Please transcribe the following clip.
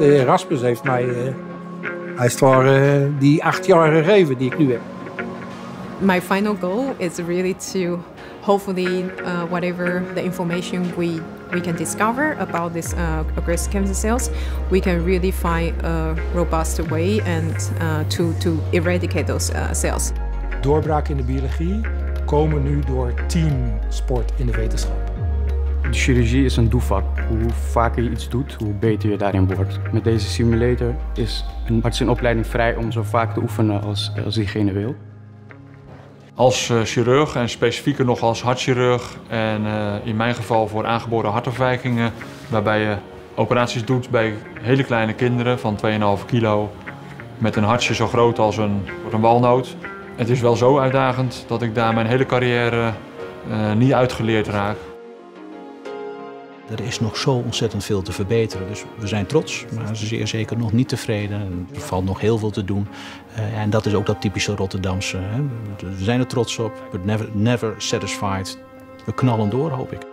Erasmus heeft mij hij is voor die 8 jaar gegeven die ik nu heb. My final goal is really to hopefully whatever the information we can discover about this aggressive cancer cells, we can really find a robust way and to eradicate those cells. Doorbraken in de biologie komen nu door teamsport in de wetenschap. De chirurgie is een doevak. Hoe vaker je iets doet, hoe beter je daarin wordt. Met deze simulator is een arts in opleiding vrij om zo vaak te oefenen als diegene wil. Als chirurg en specifieker nog als hartchirurg en in mijn geval voor aangeboren hartafwijkingen, waarbij je operaties doet bij hele kleine kinderen van 2,5 kilo met een hartje zo groot als een walnoot. Het is wel zo uitdagend dat ik daar mijn hele carrière niet uitgeleerd raak. Er is nog zo ontzettend veel te verbeteren, dus we zijn trots, maar zeer zeker nog niet tevreden. Er valt nog heel veel te doen en dat is ook dat typische Rotterdamse. We zijn er trots op, but never satisfied. We knallen door, hoop ik.